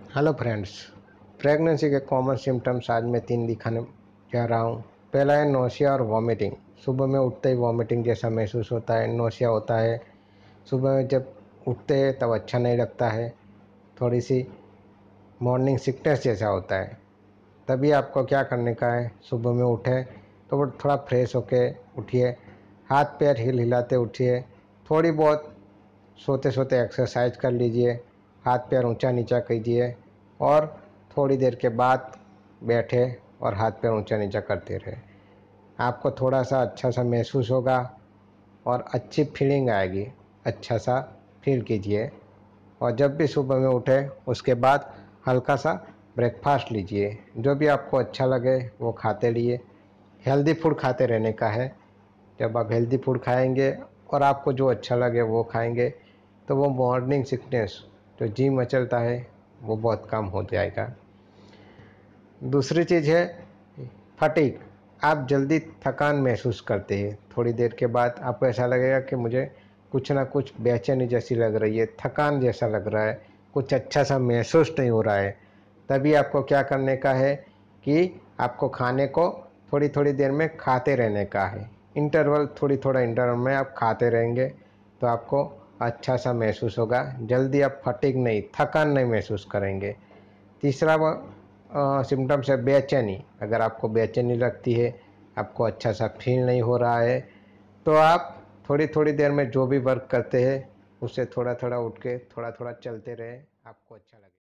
Hello friends. Pregnancy के common symptoms आज मैं 3 दिखाने जा रहा हूँ। पहला है नोशिया और वॉमिटिंग। सुबह में उठते ही वॉमिटिंग जैसा महसूस होता है, नोशिया होता है। सुबह में जब उठते हैं तब अच्छा नहीं लगता है, थोड़ी सी मॉर्निंग सिकनेस जैसा होता है। तभी आपको क्या करने का है, सुबह में उठे तो वो थोड़ा फ्रेश होके उठिए, हाथ पैर हिलाते उठिए, थोड़ी बहुत सोते सोते एक्सरसाइज कर लीजिए, हाथ पैर ऊंचा नीचा कीजिए और थोड़ी देर के बाद बैठे और हाथ पैर ऊंचा नीचा करते रहे। आपको थोड़ा सा अच्छा सा महसूस होगा और अच्छी फीलिंग आएगी। अच्छा सा फील कीजिए और जब भी सुबह में उठे उसके बाद हल्का सा ब्रेकफास्ट लीजिए। जो भी आपको अच्छा लगे वो खाते रहिए। हेल्दी फूड खाते रहने का है। जब आप हेल्दी फूड खाएंगे और आपको जो अच्छा लगे वो खाएंगे तो वो मॉर्निंग सिकनेस जो जी मचलता है वो बहुत कम हो जाएगा। दूसरी चीज़ है फटीग। आप जल्दी थकान महसूस करते हैं, थोड़ी देर के बाद आपको ऐसा लगेगा कि मुझे कुछ ना कुछ बेचैनी जैसी लग रही है, थकान जैसा लग रहा है, कुछ अच्छा सा महसूस नहीं हो रहा है। तभी आपको क्या करने का है कि आपको खाने को थोड़ी थोड़ी देर में खाते रहने का है। इंटरवल थोड़ा इंटरवल में आप खाते रहेंगे तो आपको अच्छा सा महसूस होगा। जल्दी आप फटीग नहीं, थकान नहीं महसूस करेंगे। तीसरा सिम्टम्स है बेचैनी। अगर आपको बेचैनी लगती है, आपको अच्छा सा फील नहीं हो रहा है, तो आप थोड़ी थोड़ी देर में जो भी वर्क करते हैं उससे थोड़ा थोड़ा उठ के थोड़ा थोड़ा चलते रहे, आपको अच्छा लगेगा।